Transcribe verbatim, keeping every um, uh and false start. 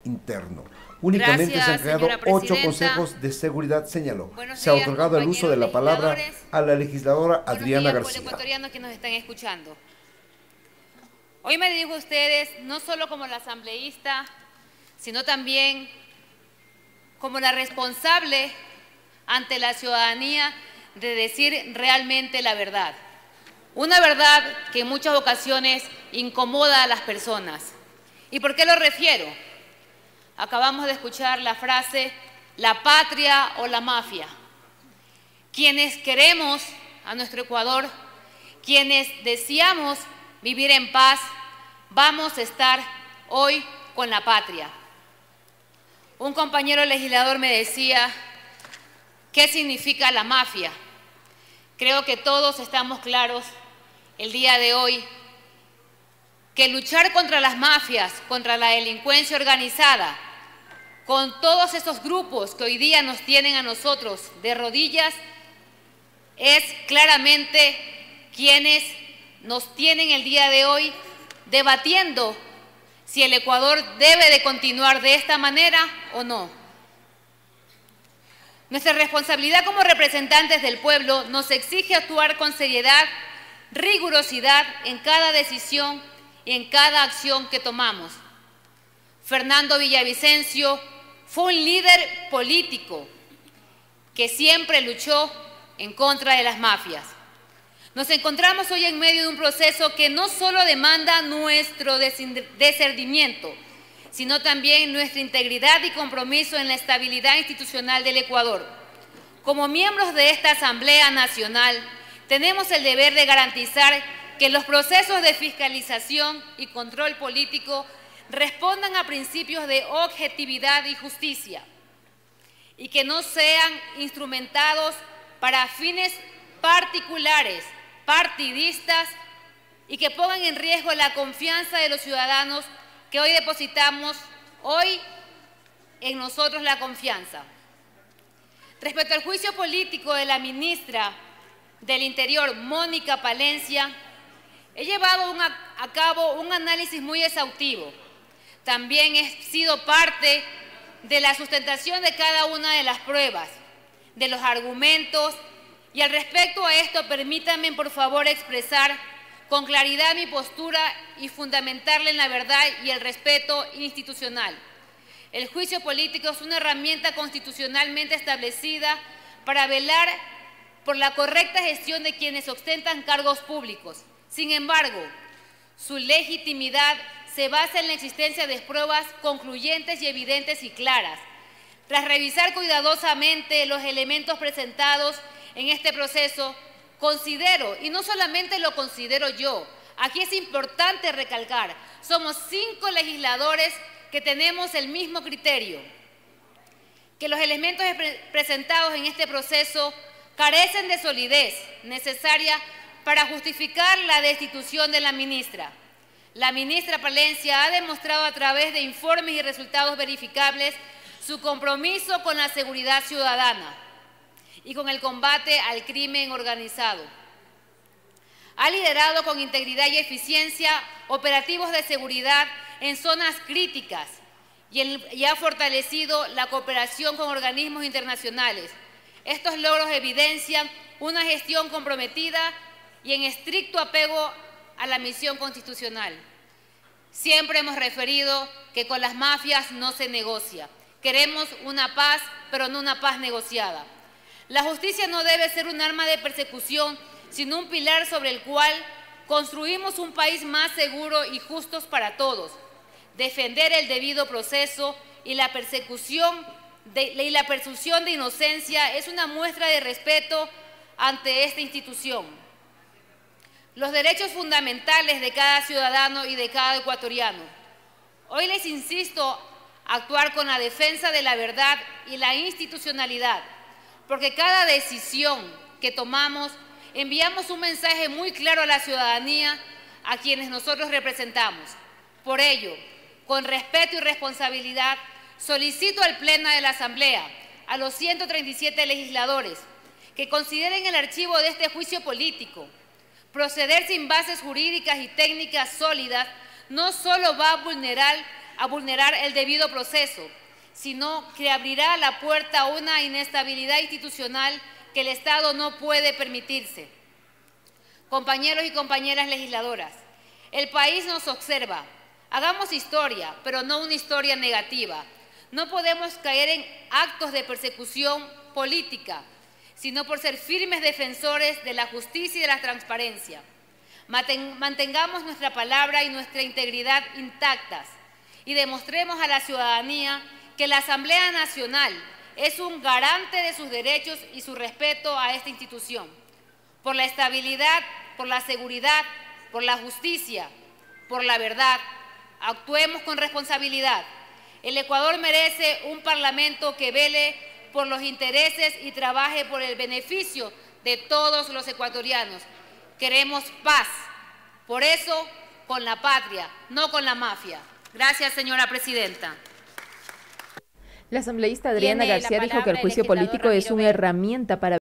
interno. Únicamente Gracias, se han creado ocho consejos de seguridad, señaló. Buenos Se ha días, otorgado el uso de la palabra a la legisladora Adriana Buenos días, García. ecuatorianos que nos están escuchando. Hoy me dirijo a ustedes no solo como la asambleísta, sino también como la responsable ante la ciudadanía de decir realmente la verdad. Una verdad que en muchas ocasiones incomoda a las personas. ¿Y por qué lo refiero? Acabamos de escuchar la frase, la patria o la mafia. Quienes queremos a nuestro Ecuador, quienes deseamos vivir en paz, vamos a estar hoy con la patria. Un compañero legislador me decía, ¿qué significa la mafia? Creo que todos estamos claros el día de hoy que luchar contra las mafias, contra la delincuencia organizada, con todos esos grupos que hoy día nos tienen a nosotros de rodillas, es claramente quienes nos tienen el día de hoy debatiendo si el Ecuador debe de continuar de esta manera o no. Nuestra responsabilidad como representantes del pueblo nos exige actuar con seriedad, rigurosidad en cada decisión y en cada acción que tomamos. Fernando Villavicencio fue un líder político que siempre luchó en contra de las mafias. Nos encontramos hoy en medio de un proceso que no solo demanda nuestro discernimiento, sino también nuestra integridad y compromiso en la estabilidad institucional del Ecuador. Como miembros de esta Asamblea Nacional, tenemos el deber de garantizar que los procesos de fiscalización y control político respondan a principios de objetividad y justicia y que no sean instrumentados para fines particulares, partidistas y que pongan en riesgo la confianza de los ciudadanos que hoy depositamos, hoy en nosotros la confianza. Respecto al juicio político de la ministra del Interior, Mónica Palencia, he llevado un, a cabo un análisis muy exhaustivo. También he sido parte de la sustentación de cada una de las pruebas, de los argumentos, y al respecto a esto, permítanme por favor expresar con claridad mi postura y fundamentarla en la verdad y el respeto institucional. El juicio político es una herramienta constitucionalmente establecida para velar por la correcta gestión de quienes ostentan cargos públicos. Sin embargo, su legitimidad se basa en la existencia de pruebas concluyentes y evidentes y claras. Tras revisar cuidadosamente los elementos presentados en este proceso, considero, y no solamente lo considero yo, aquí es importante recalcar, somos cinco legisladores que tenemos el mismo criterio, que los elementos presentados en este proceso carecen de solidez necesaria para justificar la destitución de la ministra. La ministra Palencia ha demostrado a través de informes y resultados verificables su compromiso con la seguridad ciudadana y con el combate al crimen organizado. Ha liderado con integridad y eficiencia operativos de seguridad en zonas críticas y, el, y ha fortalecido la cooperación con organismos internacionales. Estos logros evidencian una gestión comprometida y en estricto apego a la misión constitucional. Siempre hemos referido que con las mafias no se negocia. Queremos una paz, pero no una paz negociada. La justicia no debe ser un arma de persecución, sino un pilar sobre el cual construimos un país más seguro y justo para todos. Defender el debido proceso y la persecución de, y la presunción de inocencia es una muestra de respeto ante esta institución. Los derechos fundamentales de cada ciudadano y de cada ecuatoriano. Hoy les insisto a actuar con la defensa de la verdad y la institucionalidad, porque cada decisión que tomamos enviamos un mensaje muy claro a la ciudadanía a quienes nosotros representamos. Por ello, con respeto y responsabilidad, solicito al Pleno de la Asamblea, a los ciento treinta y siete legisladores, que consideren el archivo de este juicio político. Proceder sin bases jurídicas y técnicas sólidas no solo va a vulnerar a vulnerar el debido proceso, sino que abrirá la puerta a una inestabilidad institucional que el Estado no puede permitirse. Compañeros y compañeras legisladoras, el país nos observa. Hagamos historia, pero no una historia negativa. No podemos caer en actos de persecución política, sino por ser firmes defensores de la justicia y de la transparencia. Mantengamos nuestra palabra y nuestra integridad intactas y demostremos a la ciudadanía que la Asamblea Nacional es un garante de sus derechos y su respeto a esta institución. Por la estabilidad, por la seguridad, por la justicia, por la verdad, actuemos con responsabilidad. El Ecuador merece un parlamento que vele por los intereses y trabaje por el beneficio de todos los ecuatorianos. Queremos paz, por eso con la patria, no con la mafia. Gracias, señora presidenta. La asambleísta Adriana García dijo que el juicio político es una herramienta para